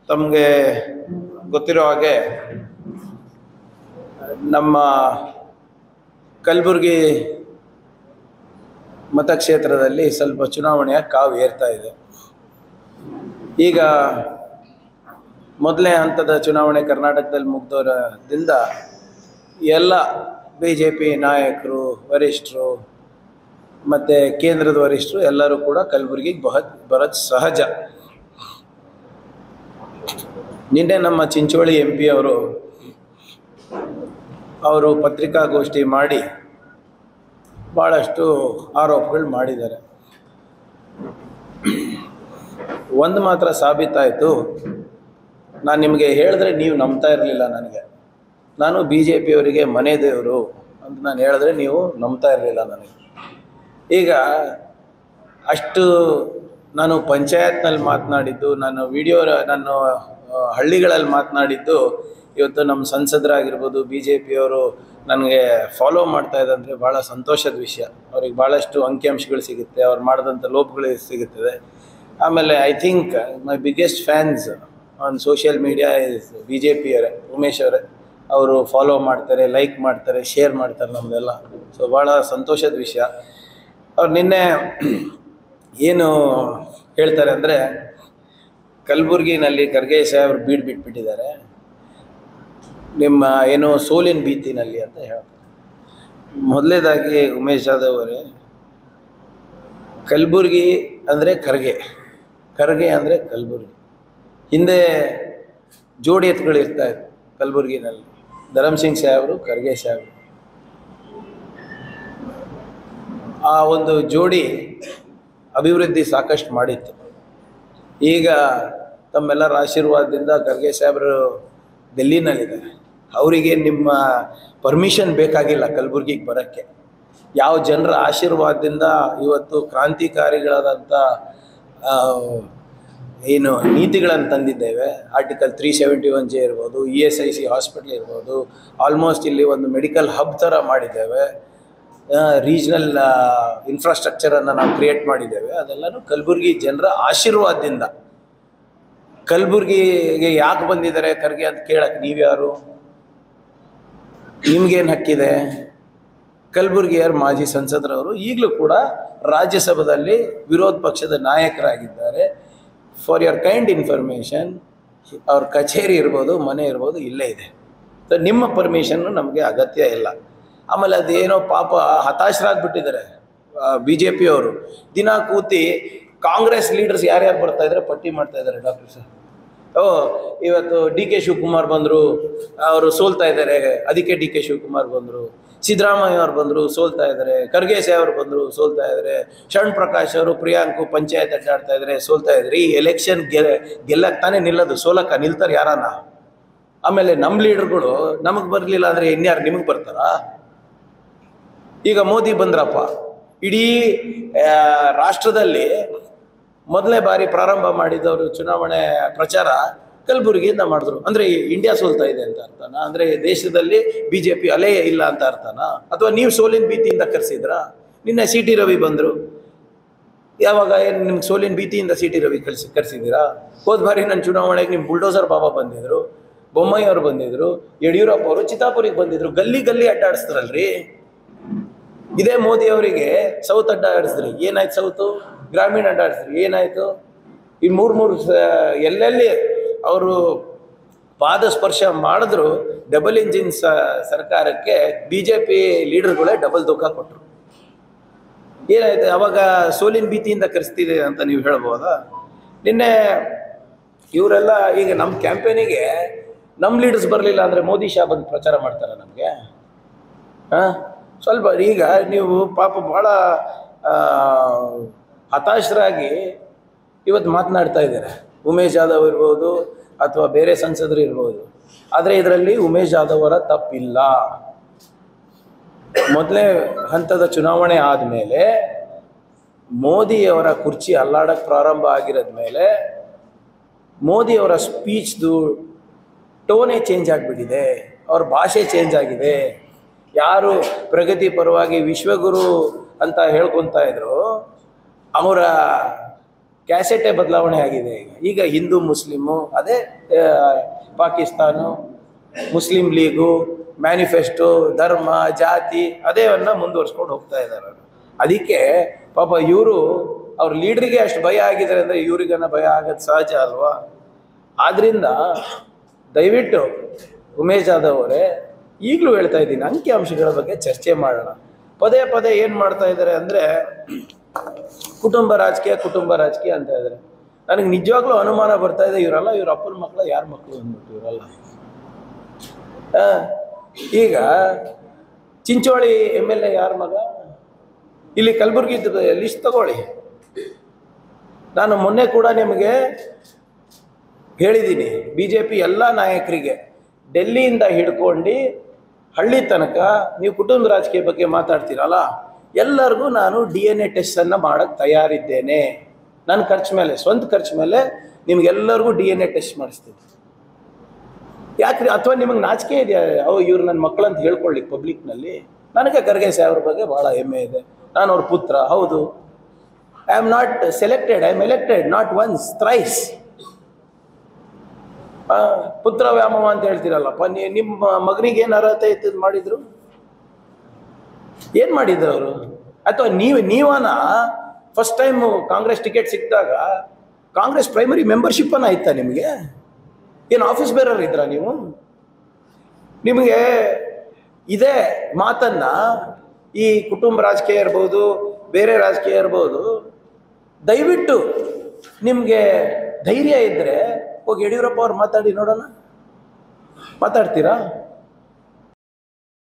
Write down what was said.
ತಮಗೆ ಗೊತ್ತಿರೋ ಹಾಗೆ ನಮ್ಮ ಕಲಬುರಗಿ ಮತಕ್ಷೇತ್ರದಲ್ಲಿ ಸ್ವಲ್ಪ ಚುನಾವಣೆಯ ಕಾವು ಏರ್ತಾ ಇದೆ. ಈಗ ಮೊದಲನೇ ಹಂತದ ಚುನಾವಣೆ ಕರ್ನಾಟಕದಲ್ಲಿ ಮುಗ್ದೋದ್ರಿಂದ ಎಲ್ಲ BJP ನಾಯಕರು, ವರಿಷ್ಠರು ಮತ್ತು ಕೇಂದ್ರದ ವರಿಷ್ಠರು ಎಲ್ಲರೂ ಕೂಡ ಕಲಬುರಗಿಗೆ ಬರೋದು ಸಹಜ. ನಿನ್ನೆ ನಮ್ಮ ಚಿಂಚೋಳಿ MP ಅವರು ಪತ್ರಿಕಾಗೋಷ್ಠಿ ಮಾಡಿ ಭಾಳಷ್ಟು ಆರೋಪಗಳು ಮಾಡಿದ್ದಾರೆ. ಒಂದು ಮಾತ್ರ ಸಾಬೀತಾಯಿತು, ನಾನು ನಿಮಗೆ ಹೇಳಿದ್ರೆ ನೀವು ನಂಬ್ತಾ ಇರಲಿಲ್ಲ. ನಾನು BJP ಅವರಿಗೆ ಮನೆ ದೇವರು ಅಂತ ನಾನು ಹೇಳಿದ್ರೆ ನೀವು ನಂಬ್ತಾ ಇರಲಿಲ್ಲ ನನಗೆ. ಈಗ ಅಷ್ಟು ನಾನು ಪಂಚಾಯತ್ನಲ್ಲಿ ಮಾತನಾಡಿದ್ದು, ನಾನು ನಾನು ಹಳ್ಳಿಗಳಲ್ಲಿ ಮಾತನಾಡಿದ್ದು, ಇವತ್ತು ನಮ್ಮ ಸಂಸದರಾಗಿರ್ಬೋದು BJP ಅವರು ನನಗೆ ಫಾಲೋ ಮಾಡ್ತಾ ಇದ್ದಂದರೆ ಭಾಳ ಸಂತೋಷದ ವಿಷಯ. ಅವ್ರಿಗೆ ಭಾಳಷ್ಟು ಅಂಕಿಅಂಶಗಳು ಸಿಗುತ್ತೆ, ಅವ್ರು ಮಾಡಿದಂಥ ಲೋಪಗಳು ಸಿಗುತ್ತದೆ. ಆಮೇಲೆ I think my biggest fans on social media is BJP ಅವರೇ, ಉಮೇಶ್ ಅವರೇ. ಅವರು ಫಾಲೋ ಮಾಡ್ತಾರೆ, ಲೈಕ್ ಮಾಡ್ತಾರೆ, ಶೇರ್ ಮಾಡ್ತಾರೆ ನಮ್ಮದೆಲ್ಲ. ಸೊ ಭಾಳ ಸಂತೋಷದ ವಿಷಯ. ಅವ್ರು ನಿನ್ನೆ ಏನು ಹೇಳ್ತಾರೆ ಅಂದರೆ, ಕಲಬುರ್ಗಿನಲ್ಲಿ ಖರ್ಗೆ ಸಾಹೇಬ್ರು ಬಿಟ್ಬಿಟ್ಟಿದ್ದಾರೆ, ನಿಮ್ಮ ಏನೋ ಸೋಲಿನ ಭೀತಿನಲ್ಲಿ ಅಂತ ಹೇಳ್ತಾರೆ. ಮೊದಲನೇದಾಗಿ ಉಮೇಶ್ ಜಾಧವ್ ಅವರೇ, ಕಲಬುರ್ಗಿ ಅಂದರೆ ಖರ್ಗೆ ಅಂದರೆ ಕಲಬುರ್ಗಿ. ಹಿಂದೆ ಜೋಡಿ ಎತ್ತುಗಳು ಇರ್ತಾಯಿತ್ತು ಕಲಬುರ್ಗಿನಲ್ಲಿ, ಧರಮ್ ಸಿಂಗ್ ಸಾಹೇಬರು, ಖರ್ಗೆ ಸಾಹೇಬರು. ಆ ಒಂದು ಜೋಡಿ ಅಭಿವೃದ್ಧಿ ಸಾಕಷ್ಟು ಮಾಡಿತ್ತು. ಈಗ ತಮ್ಮೆಲ್ಲರ ಆಶೀರ್ವಾದದಿಂದ ಖರ್ಗೆ ಸಾಹೇಬರು ಡೆಲ್ಲಿನಲ್ಲಿದ್ದಾರೆ. ಅವರಿಗೆ ನಿಮ್ಮ ಪರ್ಮಿಷನ್ ಬೇಕಾಗಿಲ್ಲ ಕಲಬುರ್ಗಿಗೆ ಬರೋಕ್ಕೆ. ಯಾವ ಜನರ ಆಶೀರ್ವಾದದಿಂದ ಇವತ್ತು ಕ್ರಾಂತಿಕಾರಿಗಳಾದಂಥ ಏನು ನೀತಿಗಳನ್ನು ತಂದಿದ್ದೇವೆ, ಆರ್ಟಿಕಲ್ 371J ಇರ್ಬೋದು, ESIC ಹಾಸ್ಪಿಟಲ್ ಇರ್ಬೋದು, ಆಲ್ಮೋಸ್ಟ್ ಇಲ್ಲಿ ಒಂದು ಮೆಡಿಕಲ್ ಹಬ್ ಥರ ಮಾಡಿದ್ದೇವೆ, ರೀಜ್ನಲ್ ಇನ್ಫ್ರಾಸ್ಟ್ರಕ್ಚರನ್ನು ನಾವು ಕ್ರಿಯೇಟ್ ಮಾಡಿದ್ದೇವೆ. ಅದೆಲ್ಲನೂ ಕಲಬುರ್ಗಿ ಜನರ ಆಶೀರ್ವಾದದಿಂದ. ಕಲಬುರ್ಗಿಗೆ ಯಾಕೆ ಬಂದಿದ್ದಾರೆ ಖರ್ಗೆ ಅಂತ ಕೇಳಕ್ಕೆ ನೀವ್ಯಾರು? ನಿಮ್ಗೇನು ಹಕ್ಕಿದೆ? ಕಲಬುರ್ಗಿಯರ ಮಾಜಿ ಸಂಸದರವರು ಈಗಲೂ ಕೂಡ ರಾಜ್ಯಸಭೆಯಲ್ಲಿ ವಿರೋಧ ಪಕ್ಷದ ನಾಯಕರಾಗಿದ್ದಾರೆ. ಫಾರ್ ಯುವರ್ ಕೈಂಡ್ ಇನ್ಫಾರ್ಮೇಷನ್, ಅವ್ರ ಕಚೇರಿ ಇರ್ಬೋದು, ಮನೆ ಇರ್ಬೋದು, ಇಲ್ಲೇ ಇದೆ. ಸೊ ನಿಮ್ಮ ಪರ್ಮಿಷನ್ನು ನಮಗೆ ಅಗತ್ಯ ಇಲ್ಲ. ಆಮೇಲೆ ಅದೇನೋ ಪಾಪ ಹತಾಶರಾಗ್ಬಿಟ್ಟಿದ್ದಾರೆ BJP ಅವರು. ದಿನ ಕೂತಿ ಕಾಂಗ್ರೆಸ್ ಲೀಡರ್ಸ್ ಯಾರ್ಯಾರು ಬರ್ತಾಯಿದ್ದಾರೆ ಪಟ್ಟಿ ಮಾಡ್ತಾಯಿದ್ದಾರೆ. ಡಾಕ್ಟರ್ ಸರ್, ಇವತ್ತು DK ಶಿವಕುಮಾರ್ ಬಂದರು, ಅವರು ಸೋಲ್ತಾ ಇದ್ದಾರೆ, ಅದಕ್ಕೆ DK ಶಿವಕುಮಾರ್ ಬಂದರು. ಸಿದ್ದರಾಮಯ್ಯ ಅವ್ರು ಬಂದರು, ಸೋಲ್ತಾ ಇದ್ದಾರೆ. ಖರ್ಗೆ ಸಾಹೇಬರು ಬಂದರು, ಸೋಲ್ತಾ ಇದ್ದಾರೆ. ಶರಣ್ ಪ್ರಕಾಶ್ ಅವರು, ಪ್ರಿಯಾಂಕು ಪಂಚಾಯತ್ ಅಡ್ಡಾಡ್ತಾ ಇದ್ದಾರೆ, ಸೋಲ್ತಾ ಇದ್ದಾರೆ. ಈ ಎಲೆಕ್ಷನ್ ಗೆಲ್ಲಕ್ಕೆ ತಾನೇ ನಿಲ್ಲೋದು, ಸೋಲಕ್ಕೆ ನಿಲ್ತಾರೆ ಯಾರನ್ನ? ಆಮೇಲೆ ನಮ್ಮ ಲೀಡರ್ಗಳು ನಮಗೆ ಬರಲಿಲ್ಲ ಅಂದರೆ ಇನ್ಯಾರು ನಿಮಗೆ ಬರ್ತಾರಾ? ಈಗ ಮೋದಿ ಬಂದ್ರಪ್ಪ, ಇಡೀ ರಾಷ್ಟ್ರದಲ್ಲಿ ಮೊದಲನೇ ಬಾರಿ ಪ್ರಾರಂಭ ಮಾಡಿದವರು ಚುನಾವಣೆ ಪ್ರಚಾರ ಕಲಬುರಗಿಯಿಂದ ಮಾಡಿದ್ರು. ಅಂದರೆ ಇಂಡಿಯಾ ಸೋಲ್ತಾ ಇದೆ ಅಂತ ಅರ್ಥನಾ? ಅಂದರೆ ದೇಶದಲ್ಲಿ BJP ಅಲೆ ಇಲ್ಲ ಅಂತ ಅರ್ಥನಾ? ಅಥವಾ ನೀವು ಸೋಲಿನ ಭೀತಿಯಿಂದ ಕರೆಸಿದ್ರಾ? ನಿನ್ನೆ CT ರವಿ ಬಂದರು. ಯಾವಾಗ ಏನು ನಿಮ್ಗೆ ಸೋಲಿನ ಭೀತಿಯಿಂದ CT ರವಿ ಕರೆಸಿದ್ದೀರಾ? ಹೋದ ಬಾರಿ ನನ್ನ ಚುನಾವಣೆಗೆ ನಿಮ್ಮ ಬುಲ್ಡೋಸರ್ ಬಾಬಾ ಬಂದಿದ್ದರು, ಬೊಮ್ಮಾಯಿ ಅವರು ಬಂದಿದ್ದರು, ಯಡಿಯೂರಪ್ಪ ಅವರು ಚಿತ್ತಾಪುರಿಗೆ ಬಂದಿದ್ದರು. ಗಲ್ಲಿ ಅಡ್ಡಾಡಿಸ್ತಾರಲ್ರಿ. ಇದೇ ಮೋದಿ ಅವರಿಗೆ ಸೌತ್ ಅಡ್ಡಾಡಿಸಿದ್ರಿ, ಏನಾಯ್ತು? ಸೌತು ಗ್ರಾಮೀಣ ಅಡ್ಡಾಡಿಸಿದ್ರಿ, ಏನಾಯಿತು? ಈ ಮೂರು ಎಲ್ಲೆಲ್ಲಿ ಅವರು ಪಾದಸ್ಪರ್ಶ ಮಾಡಿದ್ರು ಡಬಲ್ ಇಂಜಿನ್ ಸರ್ಕಾರಕ್ಕೆ BJP ಲೀಡರ್ಗಳೇ ಡಬಲ್ ದುಃಖ ಕೊಟ್ಟರು. ಏನಾಯ್ತು? ಅವಾಗ ಸೋಲಿನ ಭೀತಿಯಿಂದ ಕರೆಸ್ತಿದೆ ಅಂತ ನೀವು ಹೇಳ್ಬೋದಾ? ನಿನ್ನೆ ಇವರೆಲ್ಲ ಈಗ ನಮ್ಮ ಕ್ಯಾಂಪೇನಿಗೆ ನಮ್ಮ ಲೀಡರ್ಸ್ ಬರಲಿಲ್ಲ ಅಂದರೆ ಮೋದಿ ಶಾ ಬಂದು ಪ್ರಚಾರ ಮಾಡ್ತಾರೆ ನಮಗೆ? ಸ್ವಲ್ಪ ಈಗ ನೀವು ಪಾಪ ಭಾಳ ಹತಾಶರಾಗಿ ಇವತ್ತು ಮಾತನಾಡ್ತಾ ಇದ್ದಾರೆ. ಉಮೇಶ್ ಜಾಧವ್ ಇರ್ಬೋದು ಅಥವಾ ಬೇರೆ ಸಂಸದರು ಇರ್ಬೋದು. ಆದರೆ ಇದರಲ್ಲಿ ಉಮೇಶ್ ಜಾಧವ್ ಅವರ ತಪ್ಪಿಲ್ಲ. ಮೊದಲನೇ ಹಂತದ ಚುನಾವಣೆ ಆದಮೇಲೆ ಮೋದಿಯವರ ಕುರ್ಚಿ ಅಲ್ಲಾಡಕ್ಕೆ ಪ್ರಾರಂಭ ಆಗಿರೋದ ಮೇಲೆ ಮೋದಿಯವರ ಸ್ಪೀಚ್ದು ಟೋನೇ ಚೇಂಜ್ ಆಗಿಬಿಟ್ಟಿದೆ, ಅವ್ರ ಭಾಷೆ ಚೇಂಜ್ ಆಗಿದೆ. ಯಾರು ಪ್ರಗತಿ ಪರವಾಗಿ ವಿಶ್ವಗುರು ಅಂತ ಹೇಳ್ಕೊತಾ ಇದ್ರು, ಅವರ ಕ್ಯಾಸೆಟೇ ಬದಲಾವಣೆ ಆಗಿದೆ. ಈಗ ಹಿಂದೂ ಮುಸ್ಲಿಮು, ಅದೇ ಪಾಕಿಸ್ತಾನ, ಮುಸ್ಲಿಂ ಲೀಗು, ಮ್ಯಾನಿಫೆಸ್ಟೋ, ಧರ್ಮ, ಜಾತಿ ಅದೇವನ್ನ ಮುಂದುವರ್ಸ್ಕೊಂಡು ಹೋಗ್ತಾ ಇದ್ದಾರೆ. ಅದಕ್ಕೆ ಪಾಪ ಇವರು ಅವ್ರ ಲೀಡ್ರಿಗೆ ಅಷ್ಟು ಭಯ ಆಗಿದ್ದಾರೆ ಅಂದರೆ ಇವ್ರಿಗನ್ನ ಭಯ ಆಗೋದು ಸಹಜ ಅಲ್ವಾ? ಆದ್ರಿಂದ ದಯವಿಟ್ಟು ಉಮೇಶ್ ಜಾಧವ್ ಅವರೇ, ಈಗಲೂ ಹೇಳ್ತಾ ಇದ್ದೀನಿ, ಅಂಕಿಅಂಶಗಳ ಬಗ್ಗೆ ಚರ್ಚೆ ಮಾಡೋಣ. ಪದೇ ಪದೇ ಏನು ಮಾಡ್ತಾ ಇದ್ದಾರೆ ಅಂದರೆ ಕುಟುಂಬ ರಾಜಕೀಯ ಅಂತ ಇದ್ದಾರೆ. ನನಗೆ ನಿಜವಾಗ್ಲೂ ಅನುಮಾನ ಬರ್ತಾ ಇದೆ, ಇವರಲ್ಲ ಇವ್ರ ಅಪ್ಪನ ಮಕ್ಕಳು, ಯಾರ ಮಕ್ಕಳು ಅಂದ್ಬಿಟ್ಟು ಇವರಲ್ಲ. ಈಗ ಚಿಂಚೋಳಿ MLA ಯಾರ ಮಗ? ಇಲ್ಲಿ ಕಲಬುರಗಿ ಲಿಸ್ಟ್ ತಗೊಳ್ಳಿ. ನಾನು ಮೊನ್ನೆ ಕೂಡ ನಿಮಗೆ ಹೇಳಿದ್ದೀನಿ, BJP ಎಲ್ಲ ನಾಯಕರಿಗೆ ಡೆಲ್ಲಿಯಿಂದ ಹಿಡ್ಕೊಂಡು ಹಳ್ಳಿ ತನಕ ನೀವು ಕುಟುಂಬ ರಾಜಕೀಯ ಬಗ್ಗೆ ಮಾತಾಡ್ತೀರಲ್ಲ, ಎಲ್ಲರಿಗೂ ನಾನು DNA ಟೆಸ್ಟನ್ನು ಮಾಡೋಕ್ಕೆ ತಯಾರಿದ್ದೇನೆ. ನನ್ನ ಖರ್ಚು ಮೇಲೆ, ಸ್ವಂತ ಖರ್ಚು ಮೇಲೆ ನಿಮ್ಗೆಲ್ಲರಿಗೂ DNA ಟೆಸ್ಟ್ ಮಾಡಿಸ್ತೀನಿ. ಯಾಕ್ರಿ? ಅಥವಾ ನಿಮಗೆ ನಾಚಿಕೆ ಇದೆಯಾ ಇವ್ರು ನನ್ನ ಮಕ್ಕಳಂತ ಹೇಳ್ಕೊಳ್ಳಿಕ್ಕೆ ಪಬ್ಲಿಕ್ನಲ್ಲಿ? ನನಗೆ ಖರ್ಗೆ ಸಾಹೇಬ್ರ ಬಗ್ಗೆ ಭಾಳ ಹೆಮ್ಮೆ ಇದೆ. ನಾನು ಅವ್ರ ಪುತ್ರ. ಹೌದು, I am not selected, I am elected, not once, thrice. ಪುತ್ರ ವ್ಯಾಮೋಹ ಅಂತ ಹೇಳ್ತೀರಲ್ಲಪ್ಪ, ನಿಮ್ಮ ಮಗನಿಗೆ ಏನು ಅರ್ಹತೆ ಇತ್ತು ಮಾಡಿದ್ರು? ಏನು ಮಾಡಿದ್ರು ಅವರು? ಅಥವಾ ನೀವನ ಫಸ್ಟ್ ಟೈಮ್ ಕಾಂಗ್ರೆಸ್ ಟಿಕೆಟ್ ಸಿಕ್ಕಿದಾಗ ಕಾಂಗ್ರೆಸ್ ಪ್ರೈಮರಿ ಮೆಂಬರ್ಶಿಪ್ಪನ್ನು ಆಯ್ತಾ ನಿಮಗೆ? ಏನು ಆಫೀಸ್ ಬೇರರ್ ಇದ್ರಾ ನೀವು? ನಿಮಗೆ ಇದೇ ಮಾತನ್ನ ಈ ಕುಟುಂಬ ರಾಜಕೀಯ ಇರ್ಬೋದು, ಬೇರೆ ರಾಜಕೀಯ ಇರ್ಬೋದು, ದಯವಿಟ್ಟು ನಿಮಗೆ ಧೈರ್ಯ ಇದ್ದರೆ ಹೋಗಿ ಯಡಿಯೂರಪ್ಪ ಅವ್ರು ಮಾತಾಡಿ ನೋಡೋಣ. ಮಾತಾಡ್ತೀರಾ?